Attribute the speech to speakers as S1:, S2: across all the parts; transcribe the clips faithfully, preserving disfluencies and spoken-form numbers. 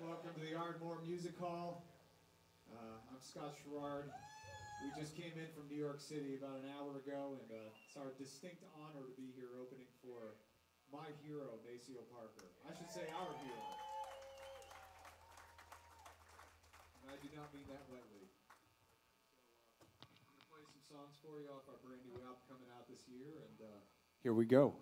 S1: Welcome to the Ardmore Music Hall. Uh, I'm Scott Sharrard. We just came in from New York City about an hour ago, and uh, it's our distinct honor to be here opening for my hero, Maceo Parker. I should say our hero. And I do not mean that lightly. So uh, I'm going to play some songs for you off our brand new album coming out this year, and uh, here we go.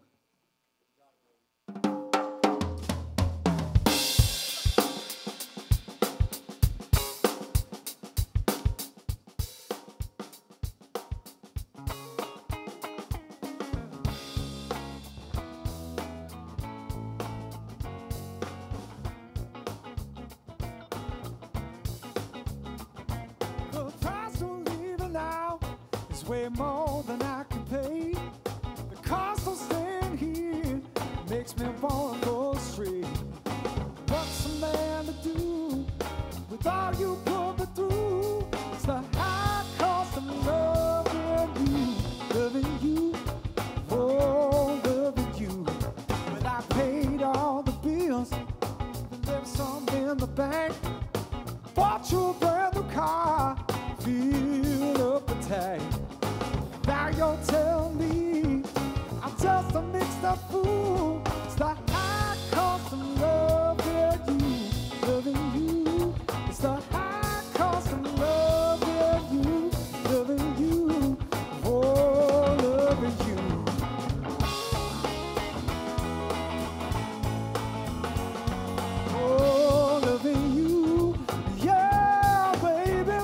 S2: Way more than I can pay. The cost of staying here makes me want to go straight. What's a man to do with all you put me through? It's the high cost of loving you, loving you, oh, loving you. When I paid all the bills, left some in the bank, bought you a brand new car, filled up the tank. Now you're telling me I'm just a mixed up fool. It's the high cost of loving you, loving you. It's the high cost of loving you, loving you, oh, loving you. Oh, loving you, yeah, baby.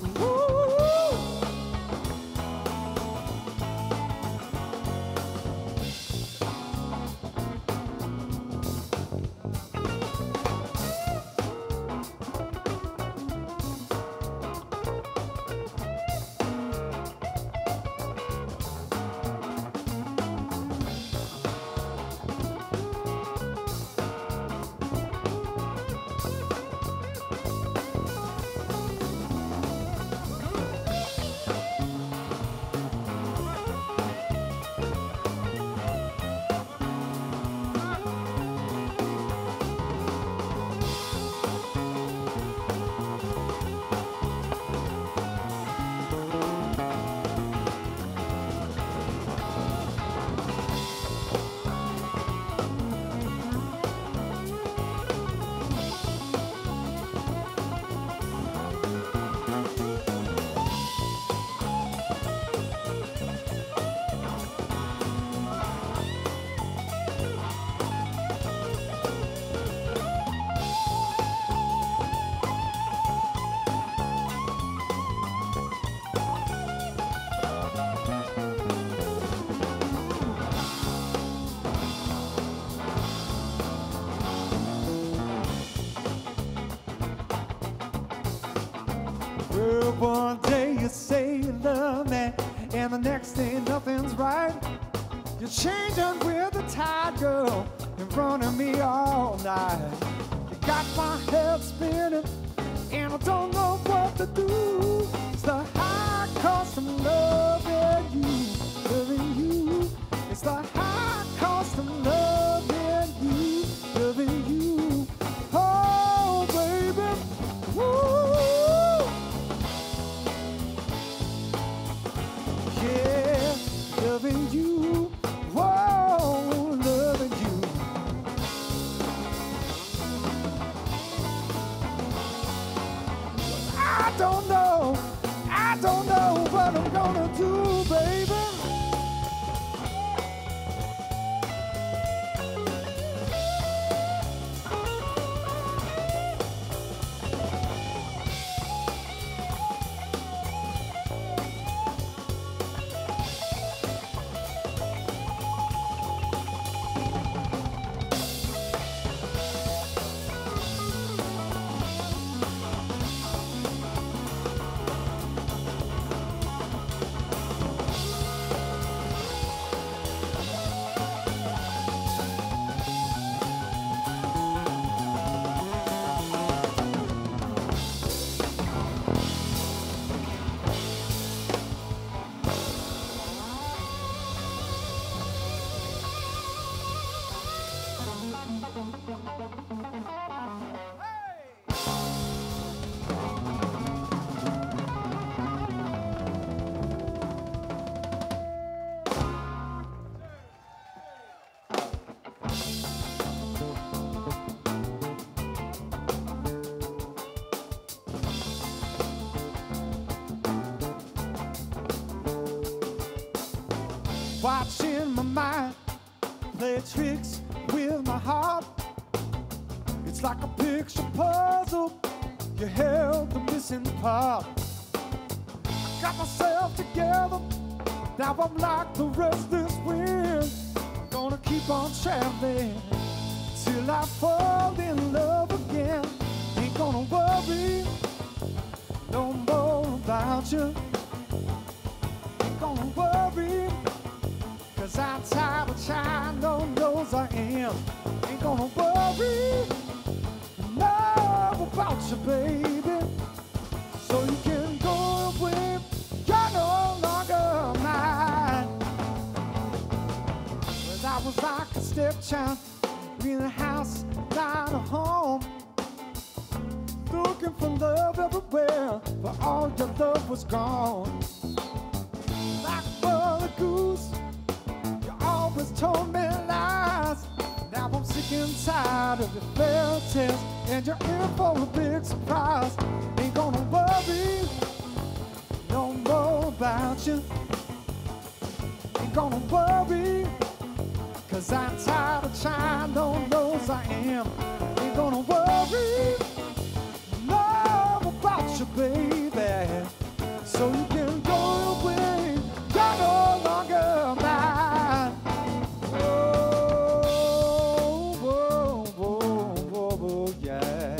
S2: One day you say you love me, and the next day nothing's right. You're changing with the tide, girl, and running me all night. You got my head spinning, and I don't know what to do. It's the high cost of loving you, loving you. It's the high cost of loving you, loving you. Oh, baby, woo. Loving you, whoa, loving you. I don't know, I don't know what I'm gonna do, baby. watching my mind play tricks with my heart. It's like a picture puzzle, you held the missing part. I got myself together, now I'm like the restless wind. Gonna keep on traveling till I fall in love again. Ain't gonna worry no more about you. Ain't gonna worry, cause I'm tired of trying, no knows I am. Ain't gonna worry no about you, baby. So you can go away, you're no longer mine. Well, I was like a stepchild in a house, not a home, looking for love everywhere, but all your love was gone. Like a mother goose, you always told me lies. Now I'm sick and tired of your fairy tales, and you're in for a big surprise. Ain't gonna worry no more about you. Ain't gonna worry, cause I'm tired of trying, no knows I am. Ain't gonna worry no about you, baby. So you can go away, you're no longer mine. Oh, whoa, whoa, whoa, whoa, yeah.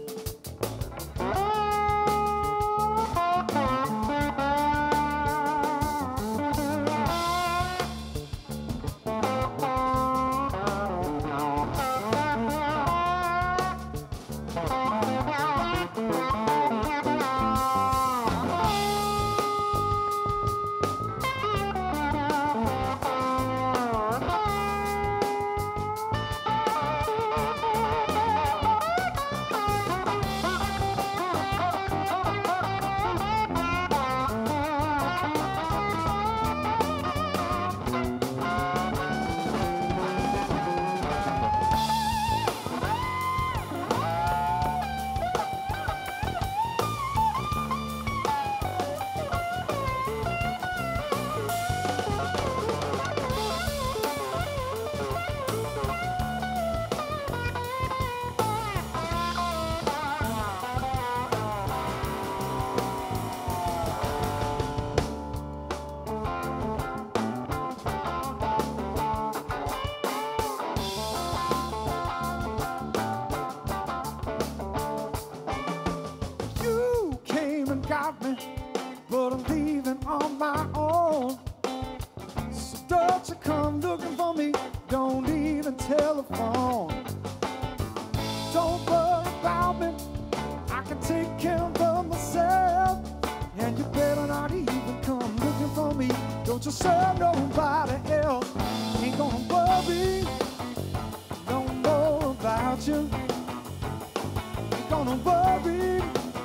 S2: But I'm leaving on my own. So don't you come looking for me, don't even telephone. Don't worry about me, I can take care of myself. And you better not even come looking for me, don't you serve nobody else. Ain't gonna worry no more about you. Ain't gonna worry,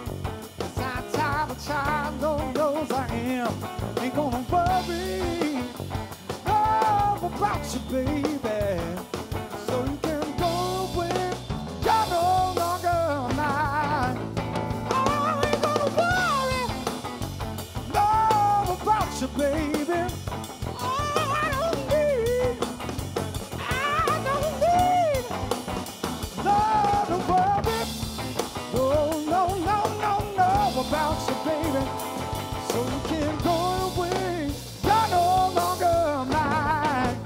S2: child, no knows I am. Ain't gonna worry no about you, baby. So you can go away, you're no longer mine. Oh, ain't gonna worry no about you, baby. Oh, I don't need, I don't need no to worry. Oh, no, no, no, no about you, baby. So you can go away, you're no longer mine.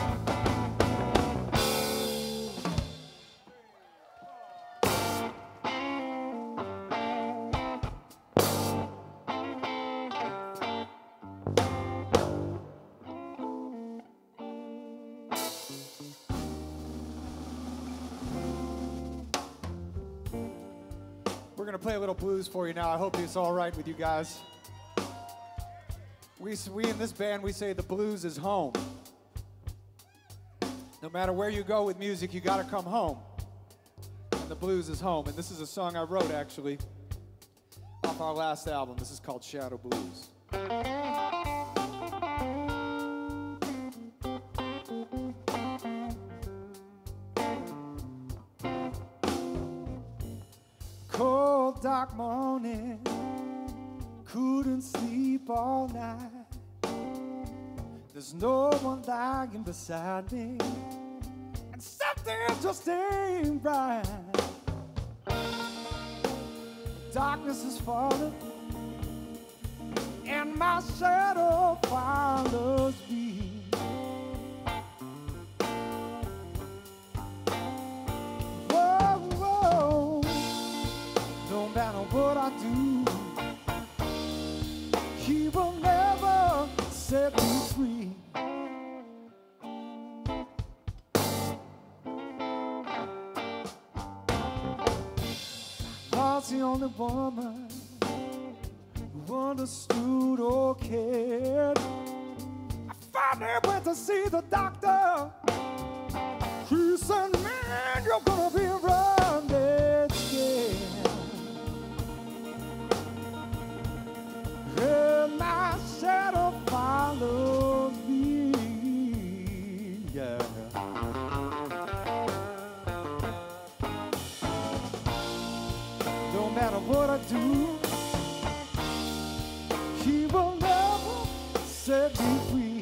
S2: We're gonna play a little blues for you now. I hope it's all right with you guys. We, we in this band, we say the blues is home. No matter where you go with music, you gotta come home. And the blues is home. And this is a song I wrote, actually, off our last album. This is called Shadow Blues. Cold, dark morning, couldn't sleep all night. There's no one lying beside me, and something just ain't right. Darkness is falling, and my shadow follows me. Whoa, whoa, no matter what I do, he will never set me free. Love's the only woman who understood or cared. I finally went to see the doctor. He said, man, you're gonna be around dead scared. And my shadow follows me, yeah. No matter what I do, he will never set me free.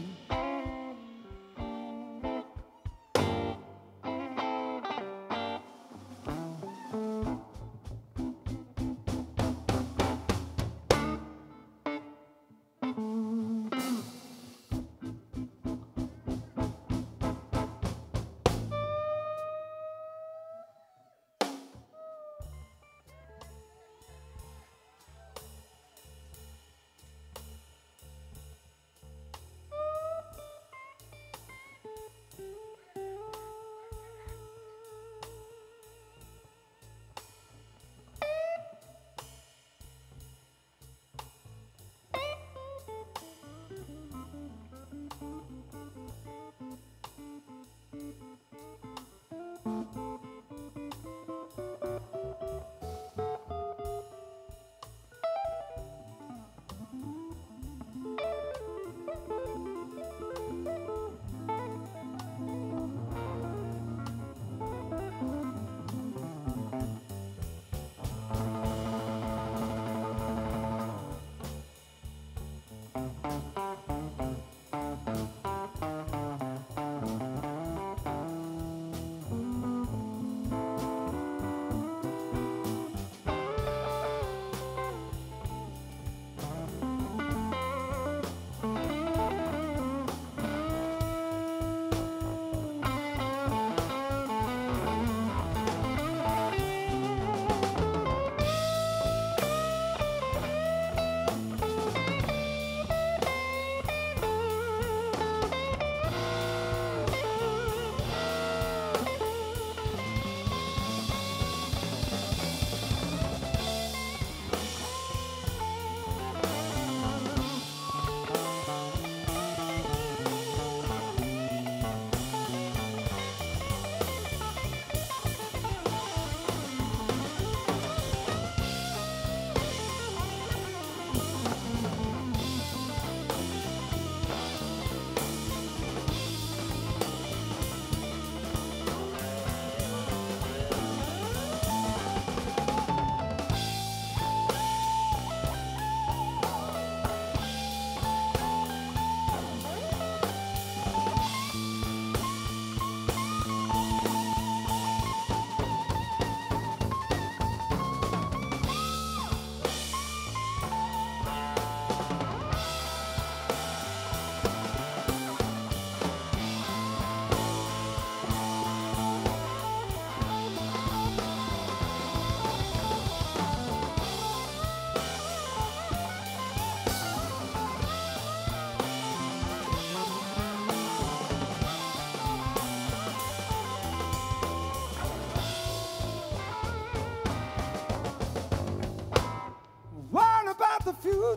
S2: The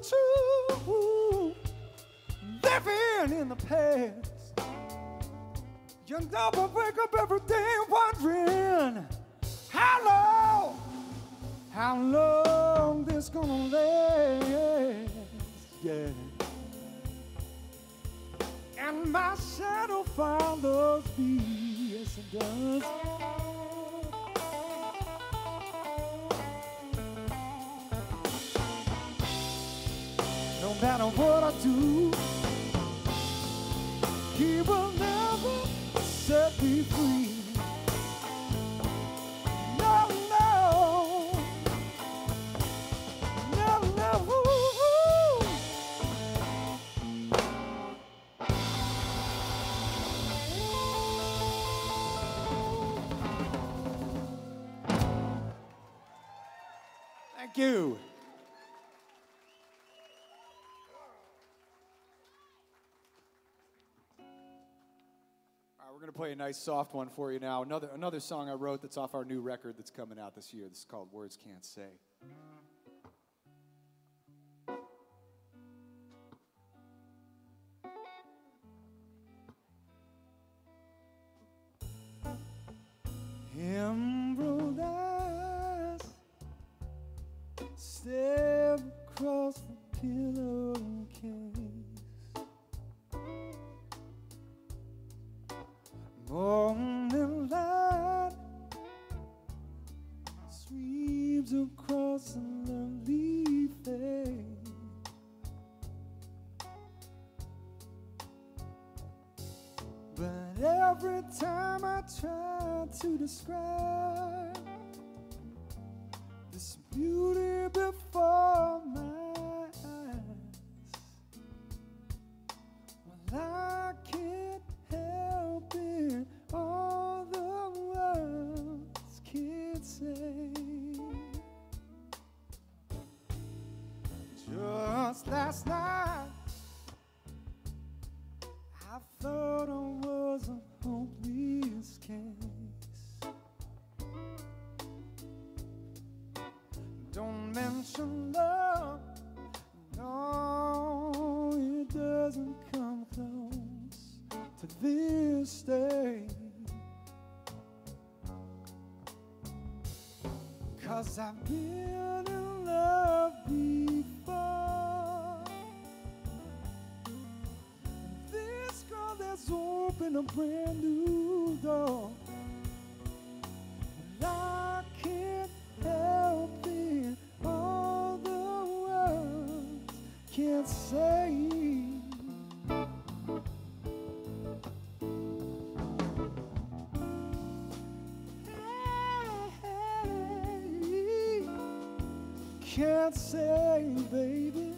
S2: future, living in the past. You never wake up every day wondering how long, how long this gonna last, yeah. And my shadow follows me, yes it does. No matter what I do, he will never set me free. No, no, no, no. Thank you. All right, we're going to play a nice soft one for you now. Another, another song I wrote that's off our new record that's coming out this year. This is called Words Can't Say. Emerald eyes stare across the pillowcase. Morning light streams across a lovely face. But every time I try to describe this beauty before my eyes, well, I can't help it. All the words can't say. Just last night, I thought I was a hopeless case. Don't mention love, no, it doesn't come close to this day. 'Cause I've been in love before. This girl that's opened a brand new door. And I can't help it. All the words can't say. Hey, can't say, baby.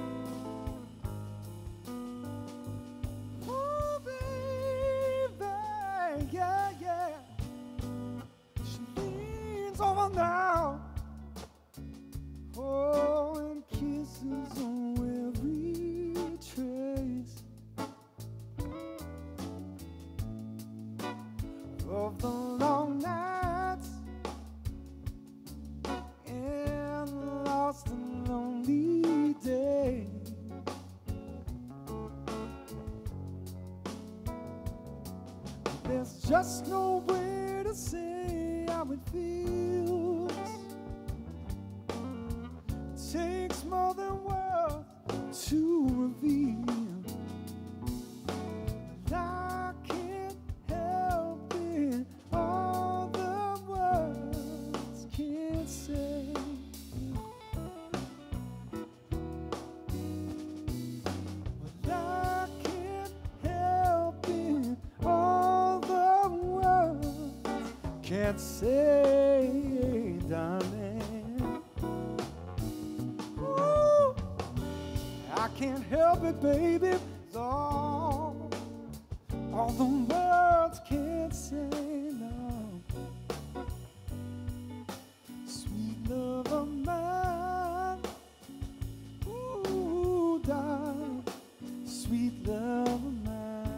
S2: Oh, baby, yeah, yeah. She leans over now. Oh, and kisses on every trace of the long nights and lost and lonely days. There's just no way to say how it feels. Takes more than words to reveal. And I can't help it. All the words can't say. But I can't help it. All the words can't say, darling. I can't help it, baby. All, all the words can't say no. Sweet love of mine, ooh, darling, sweet love of mine.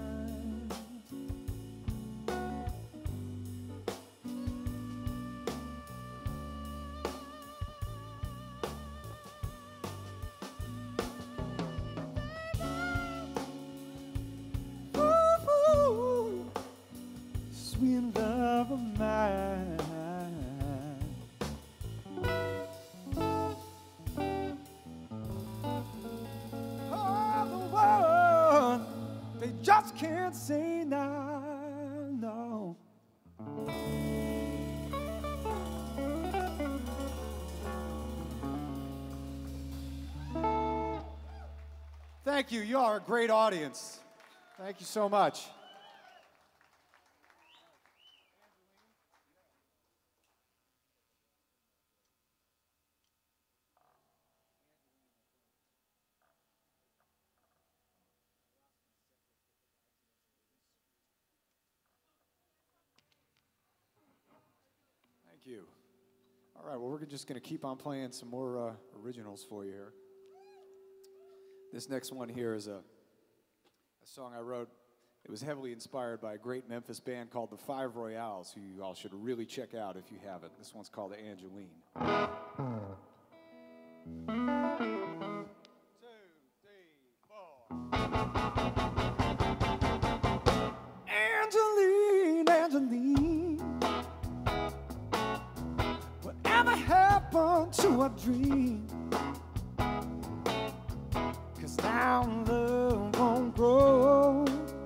S2: Sweet love of mine. Oh, the world, they just can't say no, no. Thank you. You are a great audience.
S1: Thank you so much. Thank you. All right, well, we're just going to keep on playing some more uh, originals for you here. This next one here is a, a song I wrote. It was heavily inspired by a great Memphis band called the Five Royales, who you all should really check out if you haven't. This one's called Angeline. Two, three, four.
S2: Angeline, Angeline, whatever happened to our dream? 'Cause now love won't grow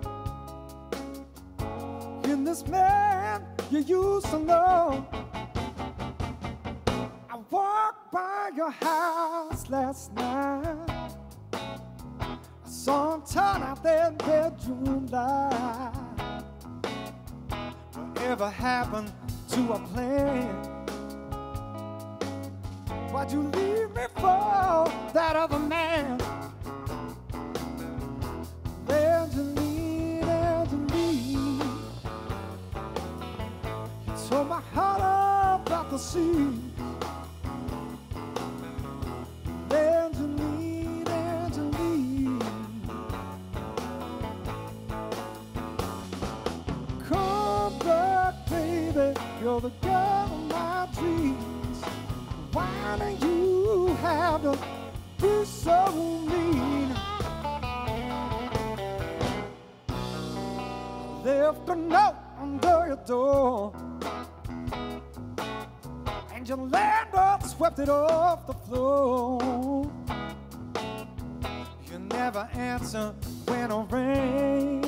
S2: in this man you used to know. I walked by your house last night. I saw him turn out that bedroom light. Whatever happened to our plan? Why'd you leave me for that other man? Angeline, Angeline, you tore my heart about the sea. Angeline, Angeline, come back, baby, you're the girl of my dreams. Why do you have to be so mean? Left a note under your door, and your landlord swept it off the floor. You never answer when I ring.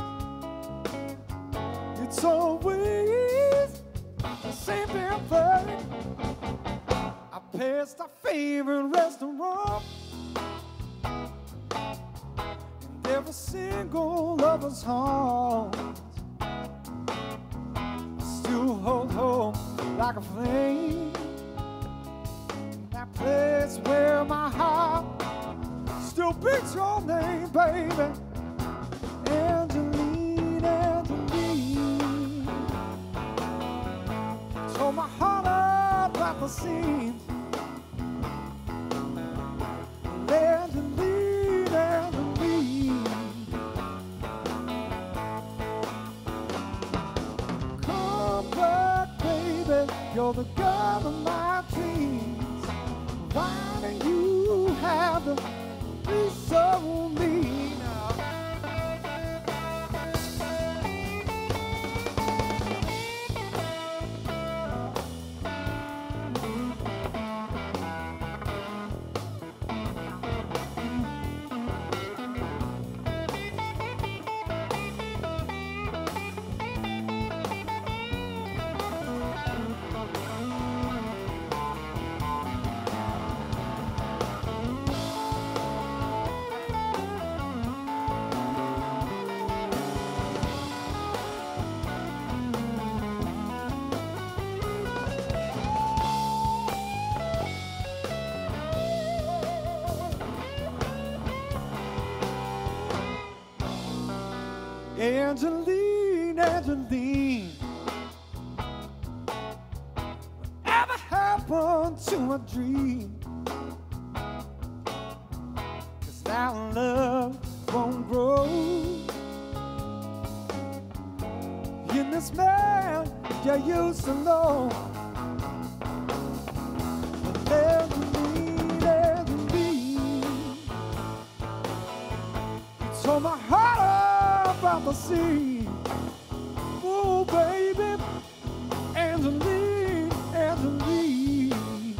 S2: It's always the same damn thing. I passed our favorite restaurant, and every single lover's heart still hold home like a flame. That place where my heart still beats your name, baby. Angeline, Angeline, tore my heart up at the seams. Angeline, Angeline, come back, baby, you're the girl of my dreams. Why do you have to be so mean? Angeline, Angeline, whatever happened to my dream? 'Cause now love won't grow in this man you used to know. Angeline, Angeline, you tore my heart up about the sea. Oh, baby, Angeline, Angeline,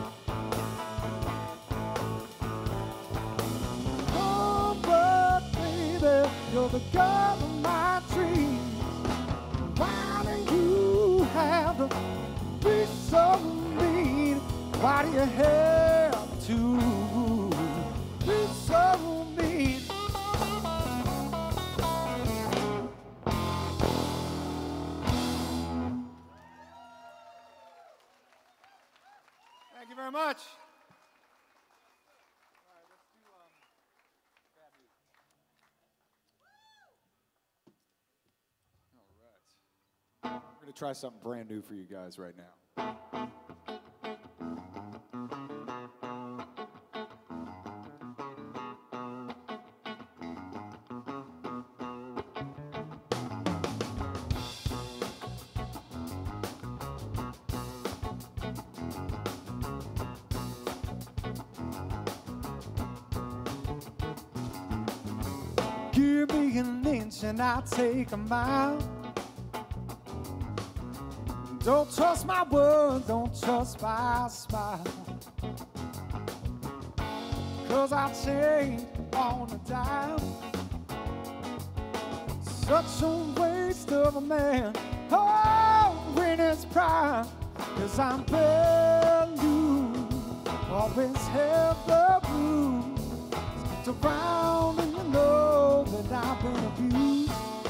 S2: come back, baby, you're the girl of my dreams. Why do you have to be so mean? Why do you have to be so mean? Thank you very much. All right. We're going to try something brand new for you guys right now. Give me an inch and I'll take a mile. Don't trust my words, don't trust my smile. Cause I'll change on a dime. Such a waste of a man, oh, in his prime. Cause I'm brand new, always have the blues. Skipped around and you know that I've been abused.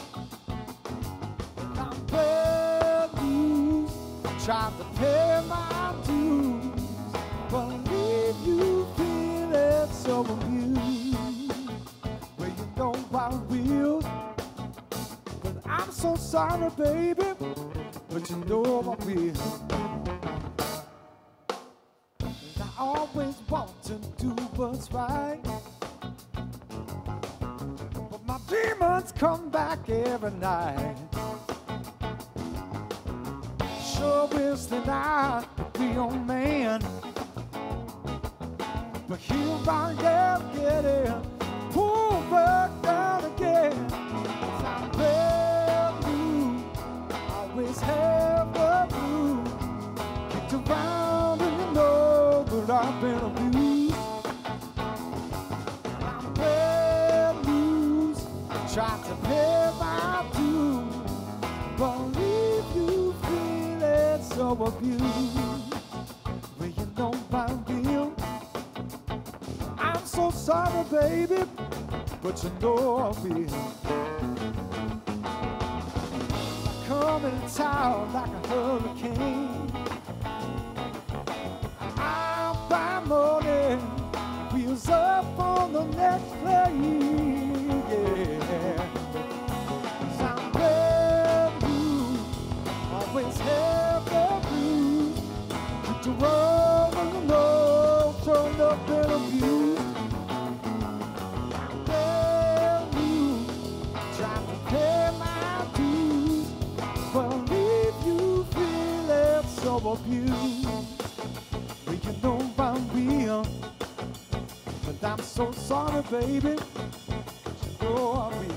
S2: And I'm brand new, trying to pay my dues. Believe you feel it so abused. Well, you know I will. But I'm so sorry, baby. But you know I will. And I always want to do what's right. But my demons come back every night. Sure wish that I could be your man. But here I am getting pulled back down again. 'Cause I'm brand new, always have the blues. Kicked around and you know that I've been abused. I'm brand new, trying to pay my dues. Believe you feel it so abused. Well, you know I will. I'm so sorry, baby, but you know I will. I come in town like a hurricane. I'm by morning, wheels up on the next plane, yeah. 'Cause I'm brand new, always have the blues. Keep the road on the road, turned up and abused. I'm brand new, trying to pay my dues. Believe you feel it so abused. Well, you know I'm real, but I'm so sorry, baby. But you know I will.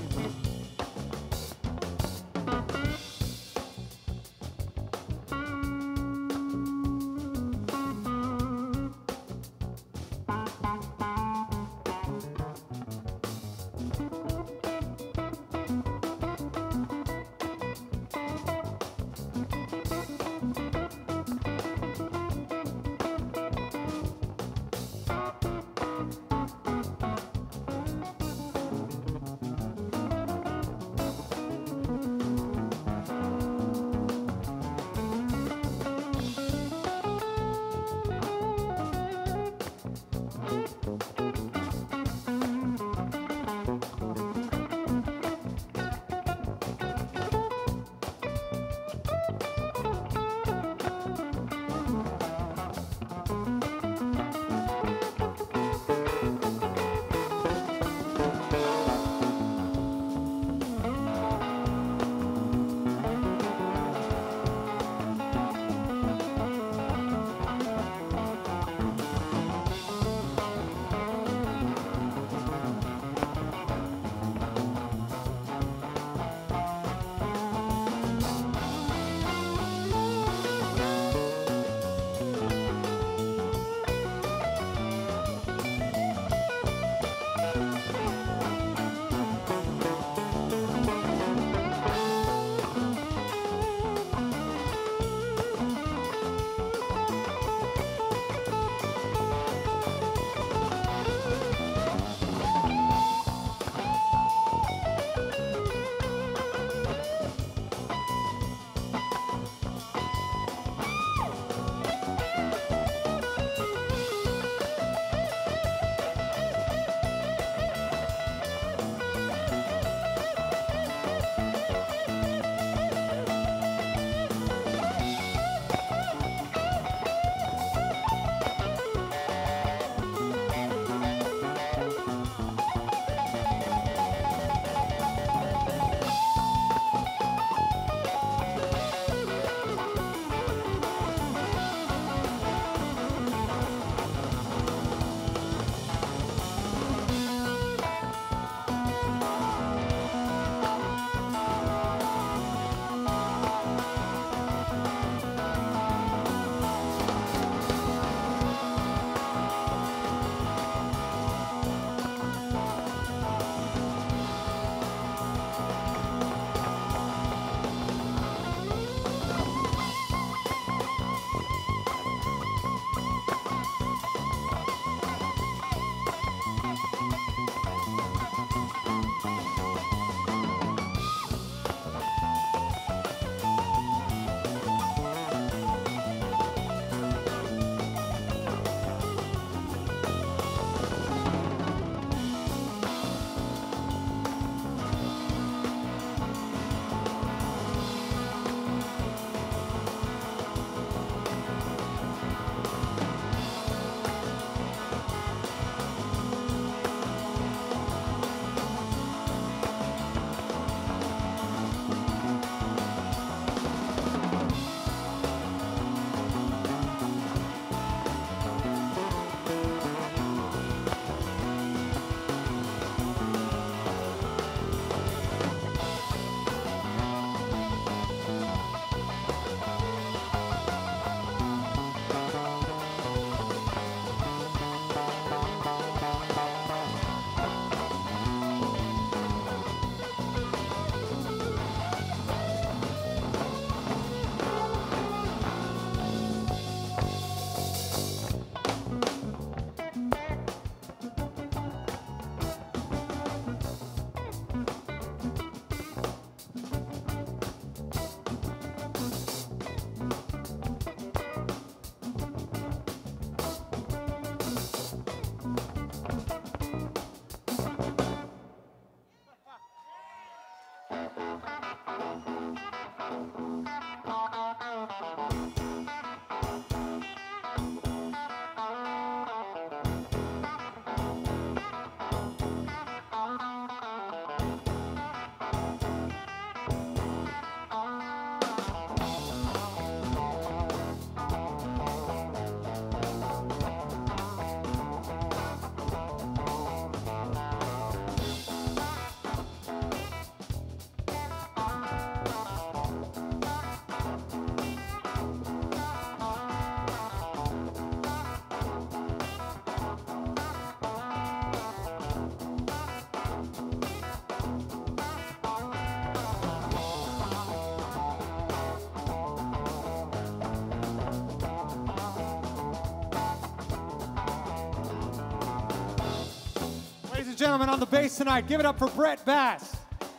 S2: and gentlemen, on the bass tonight, give it up for Brett Bass.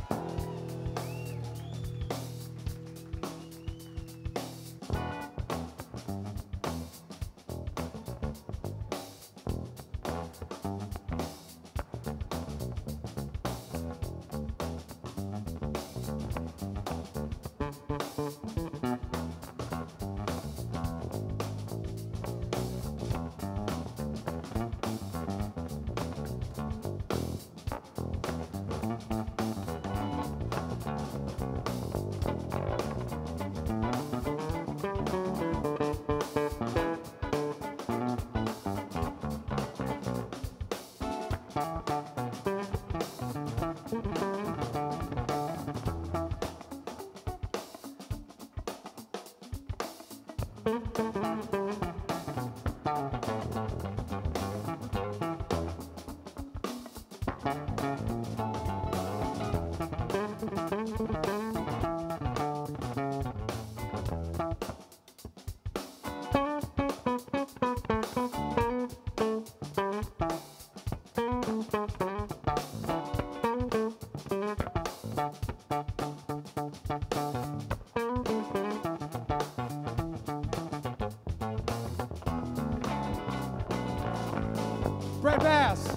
S2: Brett Bass.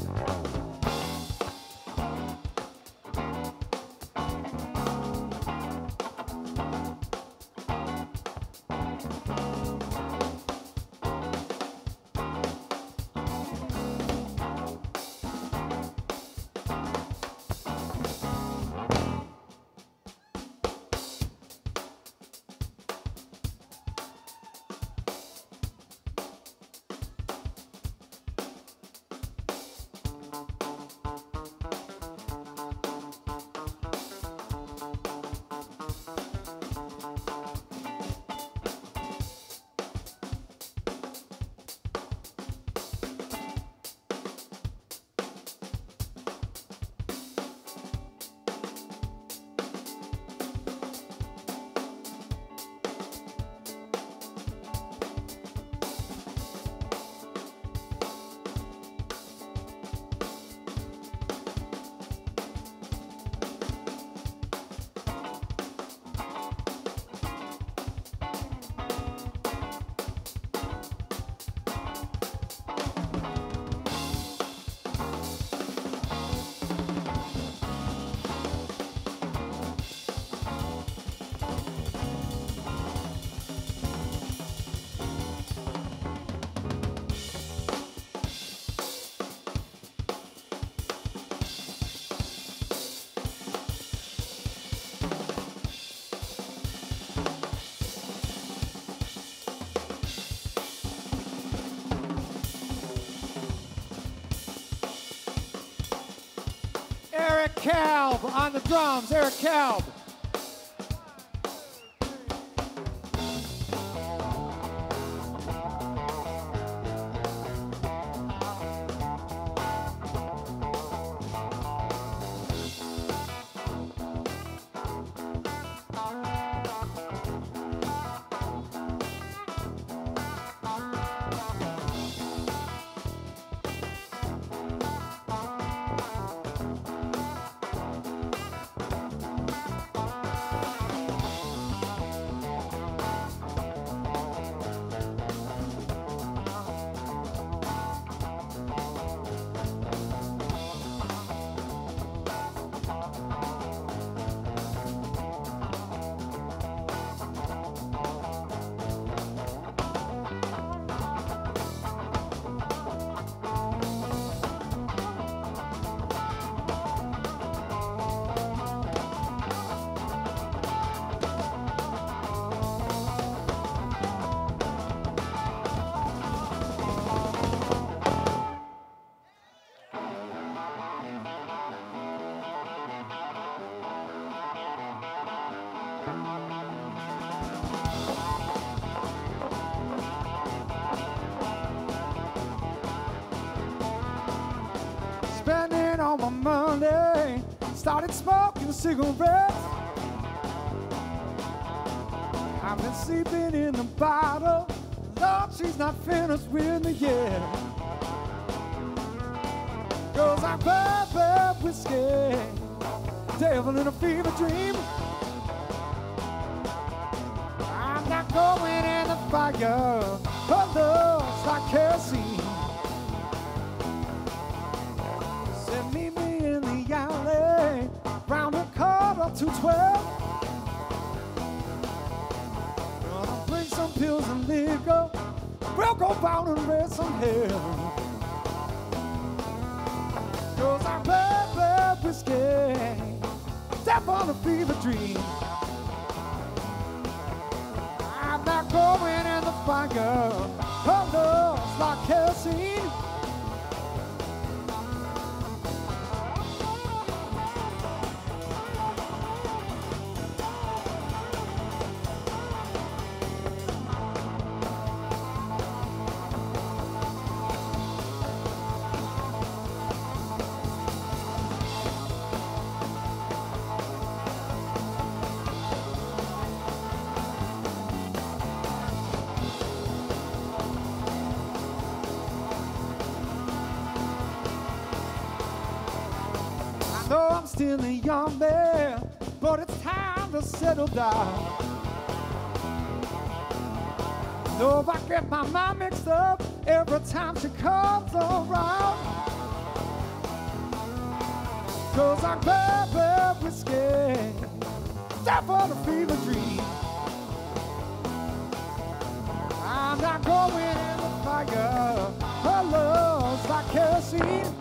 S2: Eric Kalb on the drums. Eric Kalb. Spending all my money, started smoking cigarettes. I've been sleeping in the bottle, Lord, she's not finished with me yet. 'Cause I'm bad, bad whiskey, devil in a fever dream. I'm not going in the fire, her love's like kerosene. Said meet me in the alley, round the corner to twelve. Gonna bring some pills and liquor, we'll go down and raise some hell. Cause I'm bad, bad whiskey, death on a fever dream. I'm not going in the fire, her love's like kerosene. Though I'm still a young man, but it's time to settle down. Know if I get my mind mixed up every time she comes around. Cause I'm bad, bad whiskey, death on a fever dream. I'm not going in the fire, her love's like kerosene.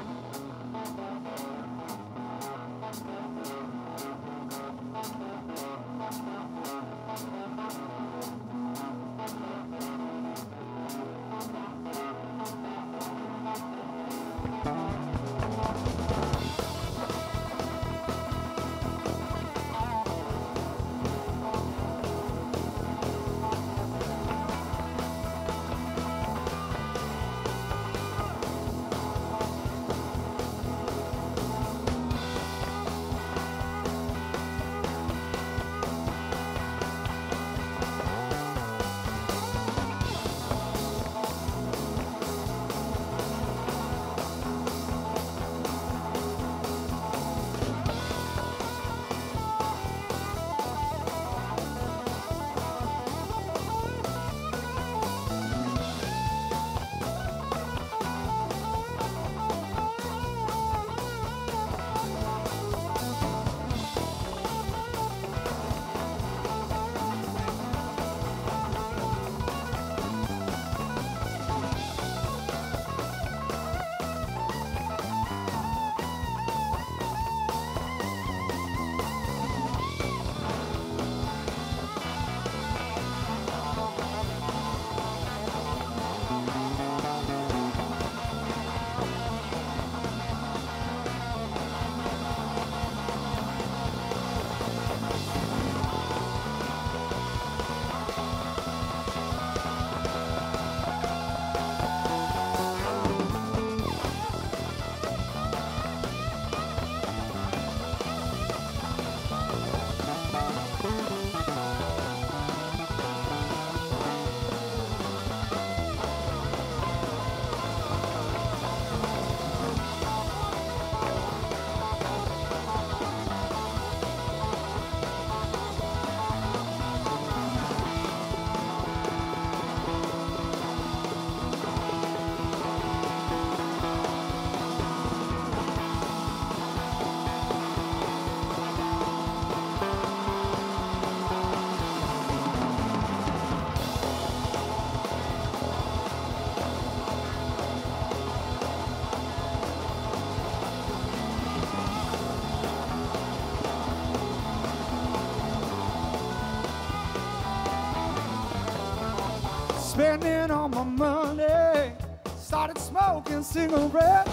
S2: Spending all my money, started smoking cigarettes.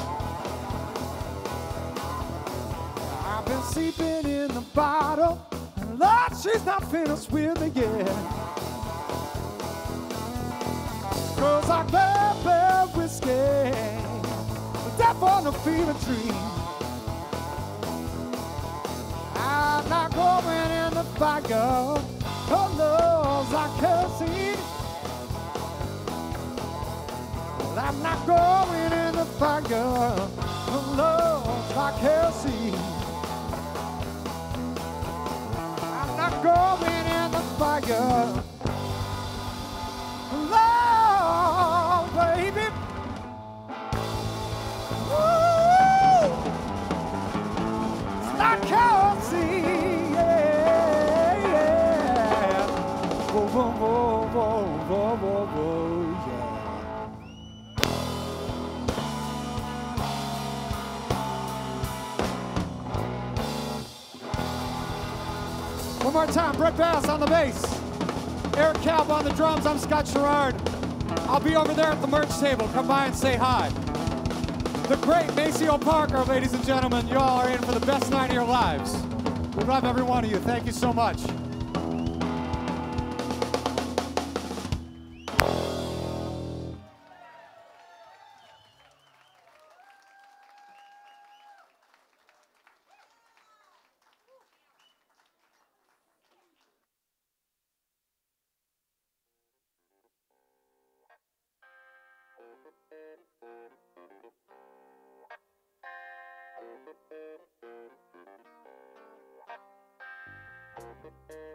S2: I've been sleeping in the bottle, and Lord, she's not finished with me yet. Cause I bad, bad whiskey, the death on the fever dream. I'm not going in the fire, her love's like kerosene. I'm not going in the fire, love like heresy. I'm not going in the fire. Love, baby. Woo! It's like heresy. Yeah, yeah. Whoa, whoa, whoa, whoa, whoa, whoa, whoa, yeah. One more time, Brett Bass on the bass, Eric Calb on the drums. I'm Scott Sharrard. I'll be over there at the merch table. Come by and say hi. The great Maceo Parker, ladies and gentlemen. You all are in for the best night of your lives. We love every one of you. Thank you so much.
S3: Thank you.